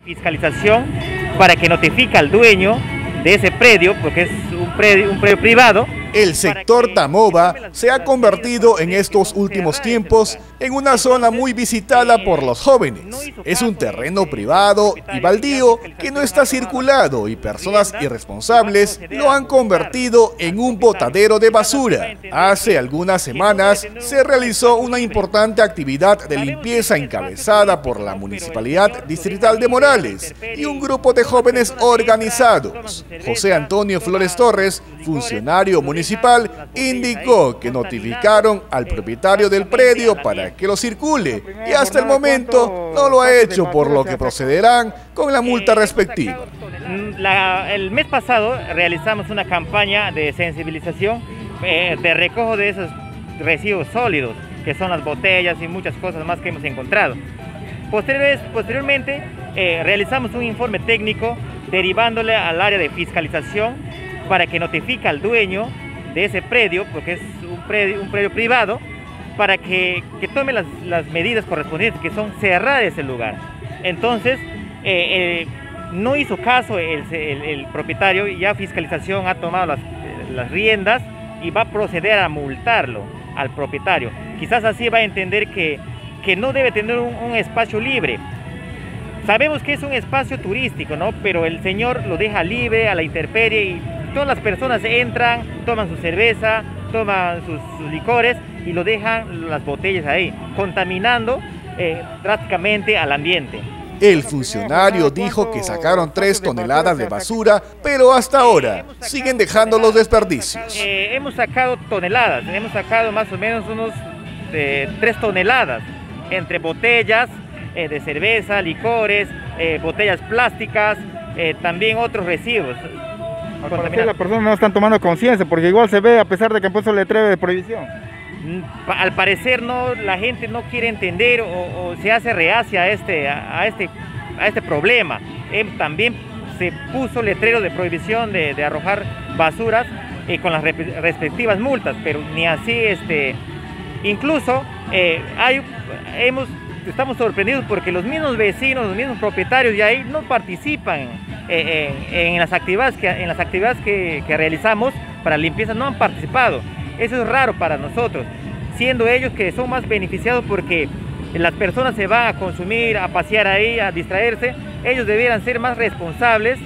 fiscalización para que notifique al dueño de ese predio, porque es un predio privado. El sector Tamoba se ha convertido en estos últimos tiempos en una zona muy visitada por los jóvenes. Es un terreno privado y baldío que no está circulado y personas irresponsables lo han convertido en un botadero de basura. Hace algunas semanas se realizó una importante actividad de limpieza encabezada por la Municipalidad Distrital de Morales y un grupo de jóvenes organizados. José Antonio Flores Torres, funcionario municipal, indicó que notificaron al propietario del predio para que lo circule y hasta el momento no lo ha hecho, por lo que procederán con la multa respectiva. El mes pasado realizamos una campaña de sensibilización de recojo de esos residuos sólidos, que son las botellas y muchas cosas más que hemos encontrado. Posteriormente realizamos un informe técnico derivándole al área de fiscalización para que notifique al dueño de ese predio, porque es un predio privado, para que tome las medidas correspondientes, que son cerrar ese lugar. Entonces, no hizo caso el propietario, y ya fiscalización ha tomado las riendas y va a proceder a multarlo al propietario. Quizás así va a entender que no debe tener un espacio libre. Sabemos que es un espacio turístico, ¿no? Pero el señor lo deja libre a la intemperie y todas las personas entran, toman su cerveza, toman sus licores y lo dejan las botellas ahí, contaminando drásticamente al ambiente. El funcionario dijo que sacaron 3 toneladas de basura, pero hasta ahora siguen dejando los desperdicios. Hemos sacado toneladas, hemos sacado más o menos unos 3 toneladas, entre botellas de cerveza, licores, botellas plásticas, también otros residuos. Al parecer las personas no están tomando conciencia, porque igual se ve a pesar de que han puesto el letrero de prohibición. Al parecer no, la gente no quiere entender o se hace reacia a este problema. También se puso letrero de prohibición de arrojar basuras con las respectivas multas, pero ni así, incluso estamos sorprendidos porque los mismos vecinos, los mismos propietarios de ahí no participan en las actividades que realizamos para limpieza, no han participado. Eso es raro para nosotros, siendo ellos que son más beneficiados porque las personas se van a consumir, a pasear ahí, a distraerse. Ellos debieran ser más responsables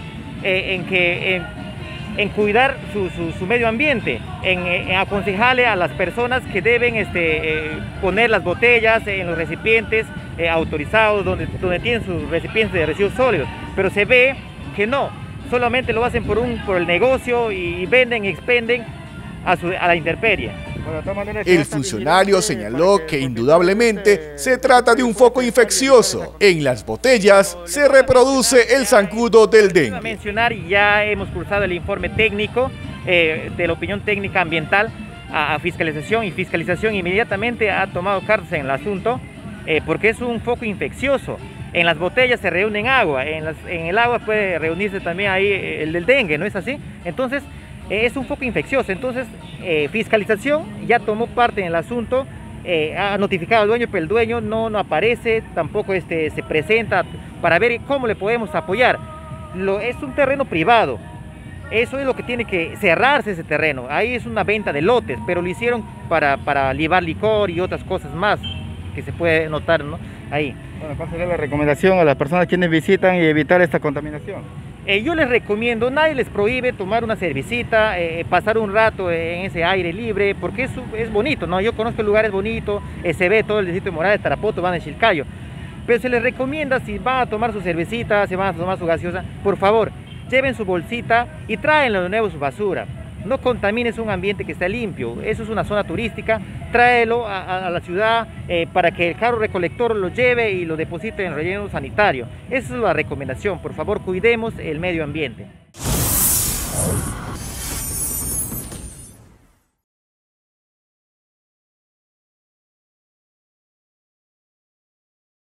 en cuidar su medio ambiente, en aconsejarle a las personas que deben poner las botellas en los recipientes autorizados, donde tienen sus recipientes de residuos sólidos. Pero se ve que no, solamente lo hacen por el negocio y venden y expenden a la intemperie. El funcionario señaló que indudablemente se trata de un foco infeccioso. En las botellas se reproduce el zancudo del dengue. A mencionar, ya hemos cursado el informe técnico de la opinión técnica ambiental a fiscalización, y fiscalización inmediatamente ha tomado cartas en el asunto porque es un foco infeccioso. En las botellas se reúne agua, en el agua puede reunirse también ahí el del dengue, ¿no es así? Entonces, es un foco infeccioso. Entonces, fiscalización ya tomó parte en el asunto, ha notificado al dueño, pero el dueño no aparece, tampoco se presenta para ver cómo le podemos apoyar. Es un terreno privado, eso es lo que tiene que cerrarse, ese terreno. Ahí es una venta de lotes, pero lo hicieron para libar licor y otras cosas más que se puede notar, ¿no? Ahí. Bueno, ¿cuál sería la recomendación a las personas quienes visitan y evitar esta contaminación? Yo les recomiendo, nadie les prohíbe tomar una cervecita, pasar un rato en ese aire libre, porque es bonito, ¿no? Yo conozco lugares bonitos, se ve todo el distrito de Morales, Tarapoto, van a Chilcayo, pero se les recomienda, si van a tomar su cervecita, si van a tomar su gaseosa, por favor, lleven su bolsita y tráenlo de nuevo su basura. No contamines un ambiente que está limpio, eso es una zona turística, tráelo a la ciudad para que el carro recolector lo lleve y lo deposite en el relleno sanitario. Esa es la recomendación, por favor cuidemos el medio ambiente.